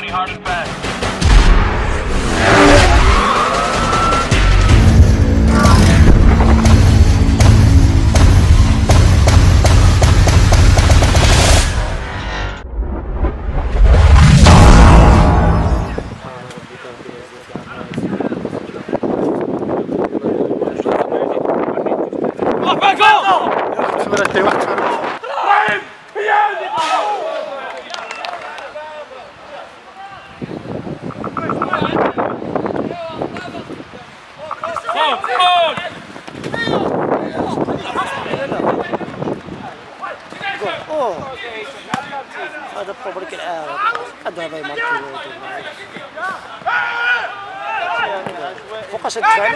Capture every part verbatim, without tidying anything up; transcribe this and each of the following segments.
hard and fast. هذا بروبريك العالم هذا هذا يماركي فوقاش هاد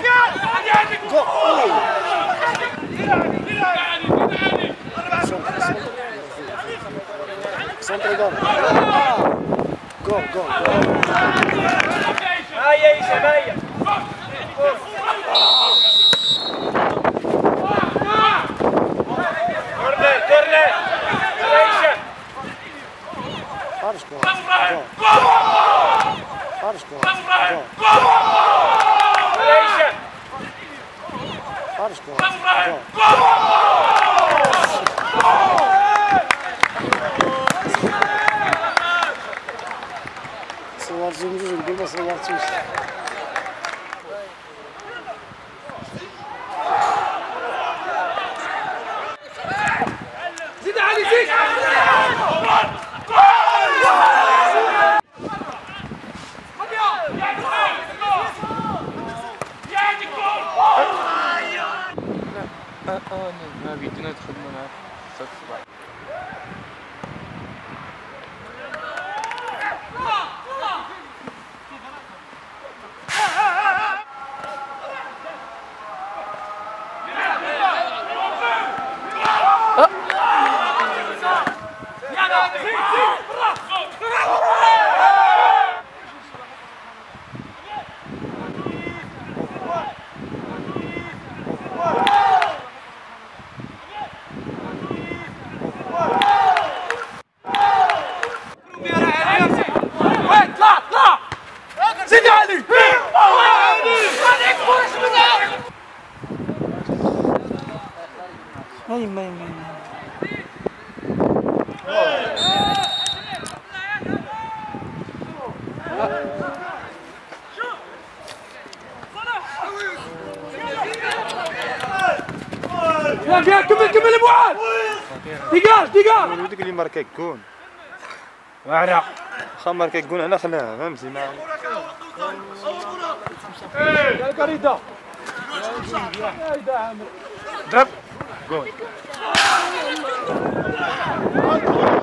سنتري جول جول جول هيا هشام هيا كورنر كورنر هشام خارج جول خارج جول هشام خارج جول صورت زوج جوج نقول ما صورتوش زيد علي زيد ما بيدنا ندخل معاه صوت الصباح. زيد علي هاي ما ما يا كمل كمل ابو عاد دقاش دقاش ودك اللي ماركا كون واعرة خا ماركا كون انا خلاها فهمتي ما يا القريده يا ايدا عامر ضرب جول